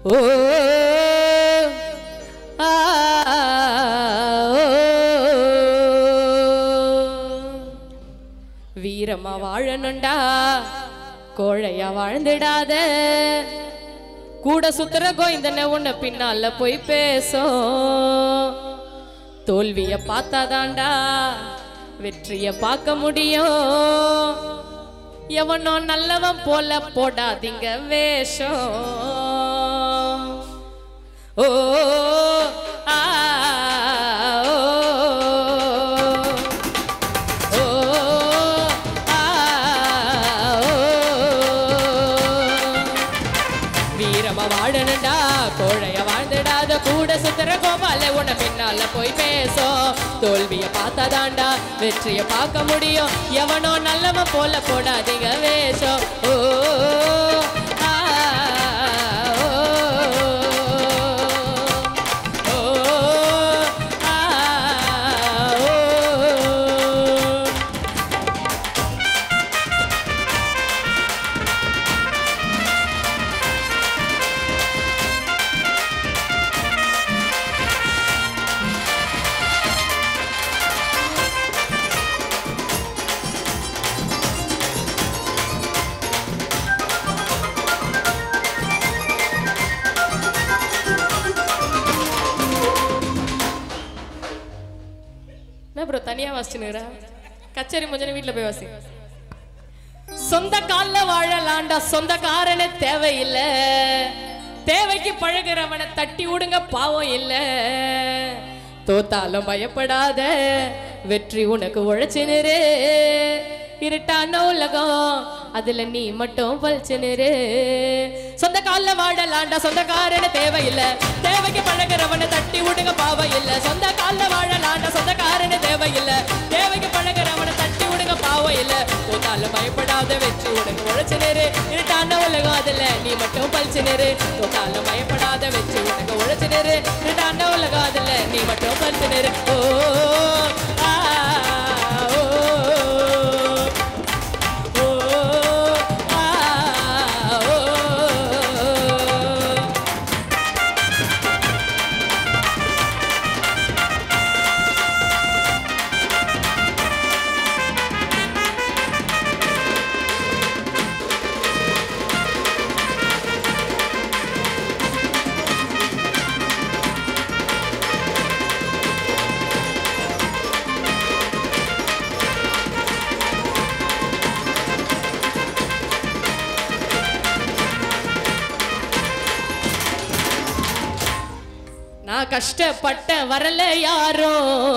ஓ வீரமா வாழணுண்டா கோழையா வாழ்ந்துடாத கூட சுத்துற கோயந்தன உன்ன பின்னால போய் பேசும் தோல்விய பார்த்தாதாண்டா வெற்றிய பார்க்க முடியும் எவனோ நல்லவன் போல போடாதீங்க வேஷம் ஓ ஆ கோழைய வாழ்ந்துடாத கூட சுத்தர கோபால உன பின்னால போய் பேசும் தோல்விய பார்த்தாதாண்டா வெற்றிய பார்க்க முடியும் எவனோ நல்லவன் போல போடாதீங்க வேஷம் ஓ ப்ரோ தனியா வாசிச்சுனுறா கச்சேரி முடிஞ்சு வீட்டுல போய் வாசி சொந்த கால்ல வாழலாண்டா சொந்தக்காரனே தேவையில்லை தேவைக்கு பழகிறவனை தட்டி விடுங்க பாவம் இல்ல தோத்தாலும் பயப்படாத வெற்றி உனக்கு உழைச்சினுரு இருட்டான உலகம் அதுல நீ மட்டும் பழிச்சினுரு சொந்த கால்ல வாழலாண்டா சொந்தக்காரனே தேவையில்லை தேவைக்கு பழகிறவனை தட்டி விடுங்க பாவம் இல்ல சொந்த கால்ல வாழலாண்டா சொந்தக்காரனே தேவையில்லை தேவைக்கு பழகிறவனை தட்டி விடுங்க பாவம் இல்ல தோத்தாலும் பயப்படாத வெற்றி உனக்கு உழைச்சினுரு இருட்டான உலகம் அதுல நீ மட்டும் பழிச்சினுரு தோத்தாலும் பயப்படாத வெற்றி உனக்கு உழைச்சினுரு இருட்டான உலகம் அதுல நீ மட்டும் பழிச்சினுரு ஓ நான் கஷ்டப்பட்ட வரல யாரோ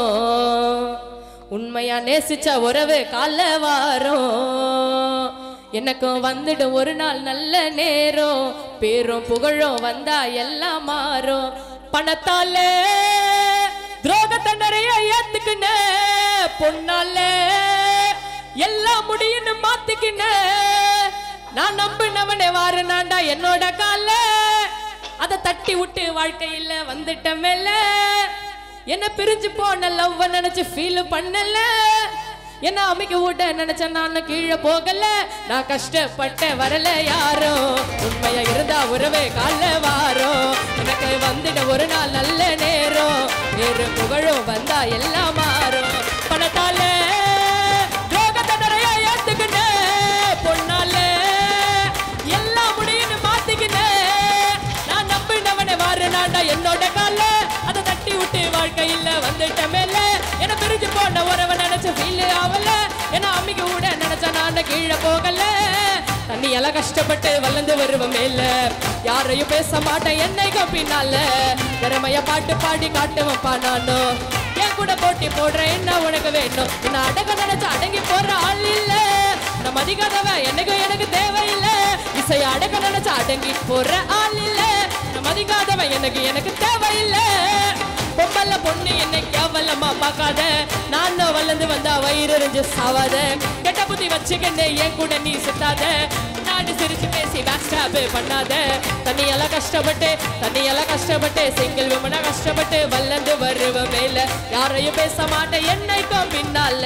உண்மையா நேசிச்ச உறவு கால வாரம் எனக்கும் வந்துடும் ஒரு நாள் நல்ல நேரம் பேரும் புகழும் வந்தா எல்லாம் மாறும் பணத்தால துரோகத்தை நிறைய ஏத்துக்குன பொண்ணால எல்லாம் முடியும்னு மாத்திக்கின நான் நம்பினவனே வாருனாண்டா என்னோட கால அத தட்டி விட்டு வாழ்க்கையில வந்துட்ட மேல என்ன பிரிஞ்சு போன லவ் நினைச்சு ஃபீல் பண்ணல என்ன அமைக்க விட நினைச்ச நான் கீழே போகல நான் கஷ்டப்பட்ட வரல யாரோ உண்மையா இருந்தா உறவே கால வாரோ எனக்கு வந்துட ஒரு நாள் நல்ல நேரம் வேறு புகழும் வந்தா எல்லாம் மாறும் பணத்தால துரோகத்தை நிறைய ஏத்துக்கிட்ட பொண்ணால எல்லாம் முடியும்னு மாத்திக்கிட்ட வாருனாண்டா என்னோட கால அதை தட்டி விட்டு வாழ்க்கையில வந்துட்ட மேல என்ன பிரிஞ்சு போன உறவை நினைச்ச ஃபீல் ஆகல என்ன அம்மிக்கு கூட நினைச்ச நான் கீழே போகல தண்ணியெல்லாம் கஷ்டப்பட்டு வளர்ந்து வருவோம் மேல யாரையும் பேச மாட்டேன் என்னைக்கும் பின்னால திறமைய பாட்டு பாடி காட்டுவப்பா நானும் என் கூட போட்டி போடுறேன் என்ன உனக்கு வேணும் என்ன அடங்க நினைச்ச அடங்கி போற ஆள் இல்ல நம்ம அதிகாதவ எனக்கு தேவையில்லை இசைய அடங்க நினைச்ச அடங்கி போற ஆள் இல்ல மதிக்காதவன் எனக்கு தேவையில்லை பொம்பல்ல பொண்ணு என்னை கேவலமா பார்க்காத நானும் வளர்ந்து வந்தா வயிறு எரிஞ்சு சாவாத கெட்ட புத்தி வச்சுக்கிட்டு என் கூட நீ சுத்தாத நாடு சிரிச்சு பேசி பேக் ஸ்டாப் பண்ணாத தண்ணியெல்லாம் கஷ்டப்பட்டு சிங்கிள் விமனா கஷ்டப்பட்டு வளர்ந்து வருவ மேல யாரையும் பேச மாட்டேன் என்னைக்கும் பின்னால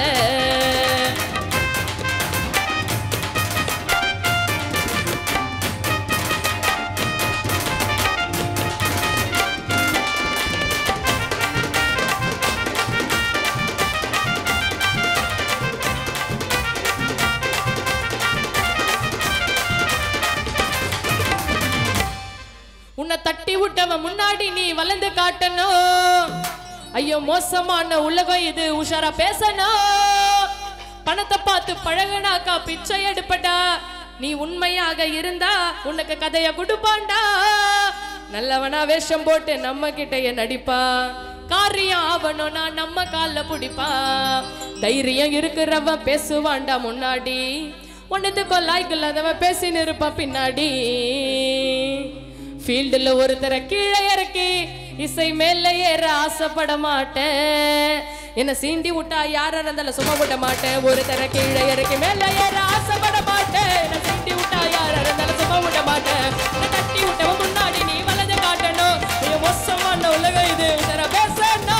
உன்னை தட்டி விட்டவன் முன்னாடி நீ வளர்ந்து காட்டணும். ஐயோ மோசமான உலகம் இது, உஷாரா பேசணும். பணத்தை பார்த்து பழகுனாக்கா பிச்சை எடுப்படா. நீ உண்மையாக இருந்தா உனக்கு கதைய கொடுப்பான்டா. நல்லவனா வேஷம் போட்டு நம்ம கிட்டயே நடிப்பா. காரியம் ஆவணும்னா நம்ம கால பிடிப்பா. தைரியம் இருக்கிறவன் பேசுவான்டா முன்னாடி. ஒன்னதுக்கோ லாய்க்கு இல்லாதவன் பேசின்னு இருப்பான் பின்னாடி. ஃபீல்டுல ஒருத்தரை கீழே இறக்கி இசை மேல ஏற ஆசைப்பட மாட்டேன். என்ன சீண்டி விட்டா யாரா இருந்தாலும் சும்மா விட மாட்டேன். ஒருத்தரை கீழே இறக்கி மேல ஏற ஆசைப்பட மாட்டேன். என்ன சீண்டி விட்டா யாரா இருந்தாலும் சும்மா விட மாட்டேன். தட்டி விட்டவன் முன்னாடி நீ வளர்ந்து காட்டணும். மோசமான உலகம் இது, உதர பேசணும்.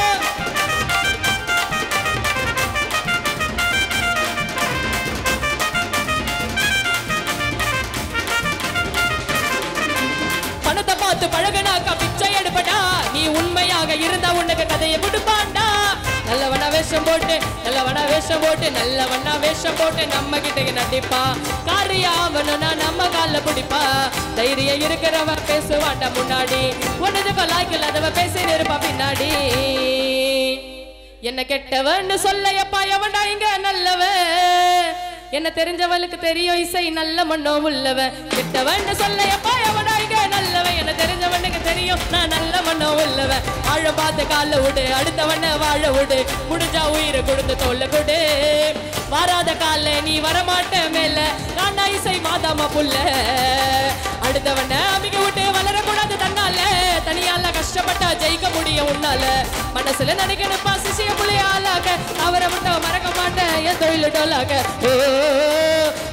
பணத்தை பார்த்து பழகுனாக்கா பிச்சை எடுப்படா. நீ உண்மையாக இருந்தா உனக்கு கதையை கொடுப்பான்டா. நல்லவனா வேஷம் போட்டு நல்லவனா வேஷம் போட்டு நல்லவனா வேஷம் போட்டு நம்ம கிட்ட நடிப்பா. காரியாவணும்னா நம்ம கால பிடிப்பா. தைரியம் இருக்கிறவ பேசுவான்டா முன்னாடி. ஒன்னதுக்கு லாய்க்கு இல்லாதவ பேசின்னு இருப்பா பின்னாடி. என்ன கெட்டவன்னு சொல்ல எப்பா எவன்டா இங்க நல்லவன். என்ன தெரிஞ்சவளுக்கு தெரியும் இசை நல்ல மண்ணோ உள்ளவன். கெட்டவன்னு சொல்ல எப்பா எவன்டா இங்க நல்லவன். என்ன தெரிஞ்சவனுக்கு தெரியும் நான் நல்ல மண்ணோ உள்ளவன். வாழ பார்த்து கால விடு, அடுத்தவன வாழ விடு. முடிஞ்சா உயிரை கொடுத்து தோல்ல கொடு. வராத கால நீ வரமாட்ட மேல. நான் இசை மாதாமா புள்ள. அடுத்தவன அமிக விட்டு வளரக்கூடாது தன்னால. தனியால கஷ்டப்பட்டா ஜெயிக்க முடியும் உன்னால. மனசுல நினைக்கணுப்பா சிசிய புள்ளையாலாக. அவரை விட்டா மறக்க மாட்டேன் என் தொழில் டோலாக.